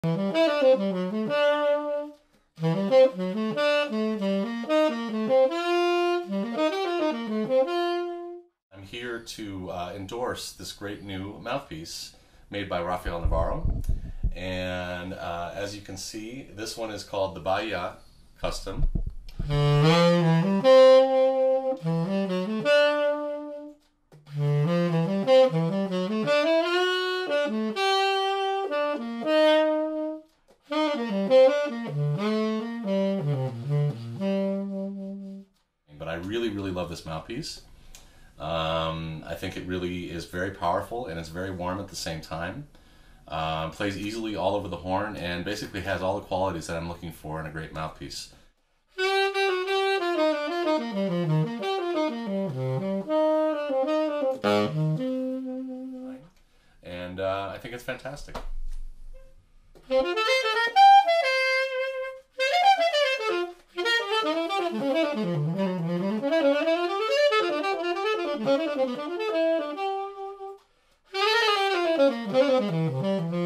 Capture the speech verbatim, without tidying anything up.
I'm here to uh, endorse this great new mouthpiece made by Rafael Navarro. And uh, as you can see, this one is called the Bahia Custom. But I really, really love this mouthpiece. Um, I think it really is very powerful and it's very warm at the same time. Um, plays easily all over the horn and basically has all the qualities that I'm looking for in a great mouthpiece. And uh, I think it's fantastic. Thank you.